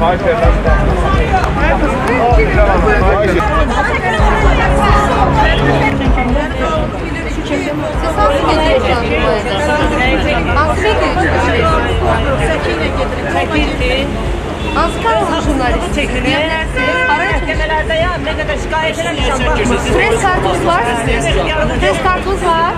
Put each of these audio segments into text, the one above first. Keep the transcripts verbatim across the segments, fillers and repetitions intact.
Hansı kanal jurnalist çekiliyor? Mahkemelerde ya ne kadar şikayet ederim. Stres kartımız var. Stres kartımız var.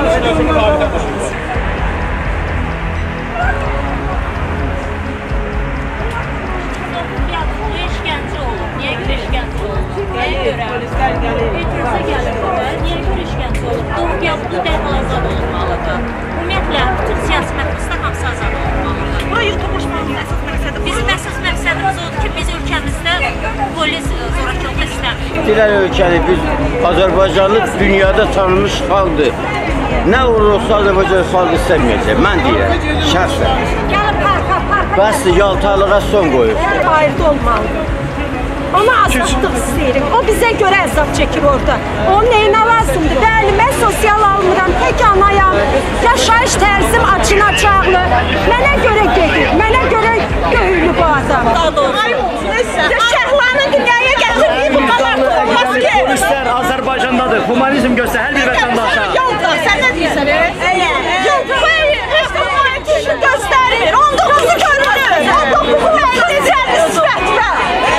İşkence olur. Niye göre işkence olur? Neye göre? Polisler gelir. Etiraz'a gelir. Niye göre işkence olur? Doğru yaptığı dərhal azad olunmalıdır. Ümumiyyətlə, bütün siyasi məhbuslar hamısı azad olunmalıdır. Bu yurtdaşlarımızın əsas məqsədi Bizim əsas məqsədimiz odur ki, biz ölkəmizdə polis zorakılıq istəmirik. Dilən ölkəni biz Azərbaycanlı dünyada tanınmış xalqdır. Nə olur olsa Azərbaycan xalqı istəməyəcək. Mən deyirəm, şəxsən. Gəlin parka, parka. Bəs yaltalığa son qoyub. Ayrıda olmalıdır. Ona azadlıq istəyirik. O bizə görə əzab çəkir orada. Onun neyinə lazımdır? Bəli, mən sosial almıram, tək anayam. Yaşayış tərzim açınacaqlı. Mənə görə gedir, mənə görə göylü bu adam. Şəhlanı dünyaya gətirdiyi bu qalar olmaz ki. Polislər Azərbaycandadır. Humanizm göstər hər bir vətəndaşa. Yolda, sən nə deyirsən? Yolda, heç də humanizm göstərir. on doqquzu görmürük. on doqquzu mənizəli sifətlə.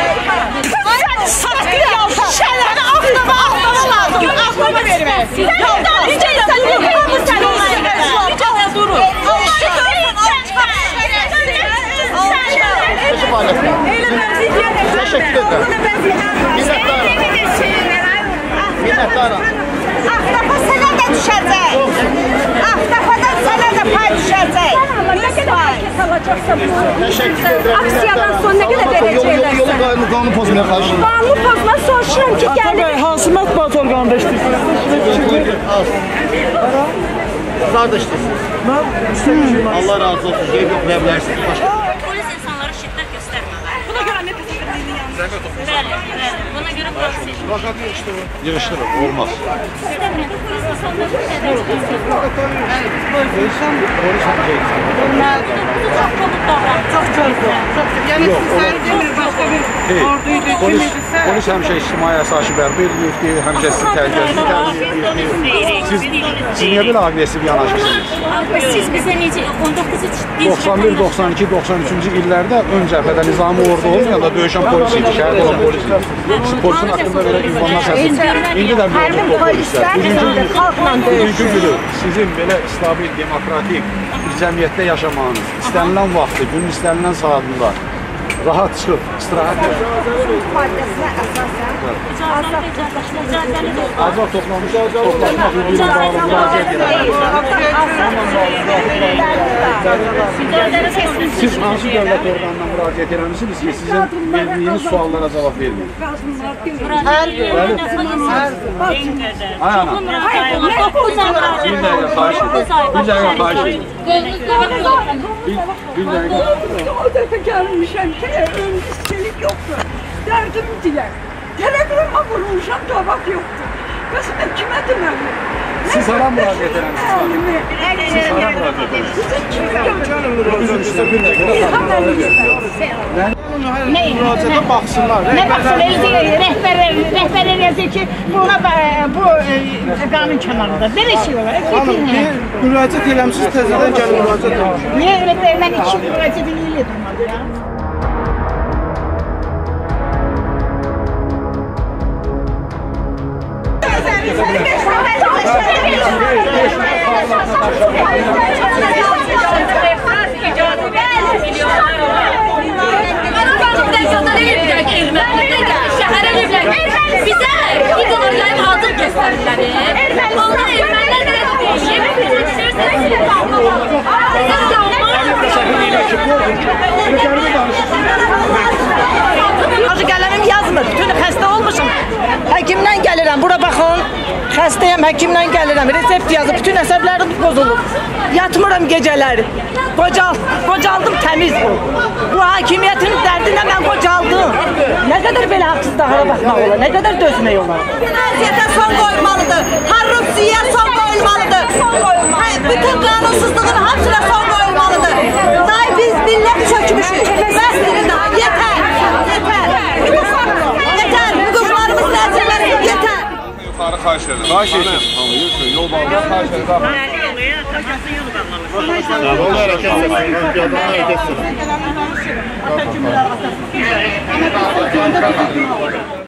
Şəhərə axtama, axtama lazım. Axtama vermək. Yoldan necə sən bu sən onları necə durur. Teşekkür ederim. Minnettarım. Axtafa sənə də düşəcək. Axtafadan sənə də pay düşəcək. Nə qədər alacaqsa bu. Teşekkür ederim. Aksiyadan sonra nə qədər verəcəklər? Yolu qanunu qanunu pozmaya qarşı. Qanunu pozma soruşuram ki, gəlin. Hansı mətbuat orqanında işləyirsiniz? Zarda işləyirsiniz. Allah razı olsun. Qeyb yoxlaya bilərsiniz. Polis insanlara şiddət göstərməməli. Buna görə nə təsdiqlədiyini yanlış. Bəli, bəli. Buna görə proses. Vaxtı yığışdırın. Yığışdırın. Olmaz. İstəmirəm. Polis insanlara şiddət göstərməməli. Polis hanımcayız. Çox kobud davranır. Çox gözəl. Yəni sizləri demir, başqa bir orduydu, kim idisə. Polis həmişə ictimai əsaşı bərpa edilibdir, həmişə sizi tərbiyəsini tərbiyyə edir. Siz, siz niyə belə agresiv yanaşırsınız? Siz bizə necə on doqquz doxsan bir, doxsan iki, doxsan üçüncü illərdə ön cəbhədə nizami ordu olmayanda döyüşən polis idi, şəhərdə olan polis idi. Siz polisin haqqında belə ünvanlar səsiniz. İndi də mövcud o polislər. Bugünkü günü sizin belə stabil, demokratik bir cəmiyyətdə yaşamağınız, istənilən vaxtı, günün istənilən saatında rahat çıxıb, istirahət edir. Maddəsinə əsasən Azad toplamış, toplanmaq hüququna bağlı müraciət edir. Siz hansı dövlət orqanına müraciət etmişsiniz ki, sizin verdiyiniz suallara cavab vermeyin? Hər bir. Ay ana. Bir dəqiqə xahiş edir. Bir dəqiqə xahiş edir. Bir dəqiqə. O dəfə gəlmişəm ki, ömrüsçilik yoxdur. Dərdim deyər. Telegrama vurmuşam, cavab yoxdur. Bəs mən kimə deməli? Siz hara müraciət edəmişsiniz? Siz hara müraciət edəmişsiniz? Bir dəqiqə. Müraciətə baxsınlar. Nə baxsın, rəhbər eləyəcək ki, buna bu qanun kənarında. Belə şey olar. Hanım, bir müraciət eləmişsiniz, təzədən gəlin müraciət edəmişsiniz. Niyə elə mən iki müraciət eləyə durmadı ya? Şəhərə eləyiblər. Bizə bir dolarlayıb hazır göstərirlər. Onlar ermənilər belə deyir. Qələmim yazmır, bütün xəstə olmuşum. Həkimdən gəlirəm, bura baxın. Xəstəyəm, həkimdən gəlirəm, resept yazıb, bütün əsəblərim pozulub. Yatmıram gecələri. Qocal, qocaldım, təmiz bu. Bu hakimiyyətin dərdinə mən qocaldım. Nə qədər belə haqsızlığa baxmaq olar, nə qədər dözmək olar. Əziyyətə son qoyulmalıdır, korrupsiyaya son qoyulmalıdır. Bütün qanunsuzluğun hamısına son qoyulmalıdır. Day biz millət çökmüşük, bəsdir daha, yetər. Xarı xahiş edirəm. Xahiş edirəm. Tanıyırsın, yol bağlı xahiş edirəm. Bəli, yolu, taxası yolu bağlamış. Yol hərəkət etsin, piyada hərəkət etsin. Ata cümlə atası.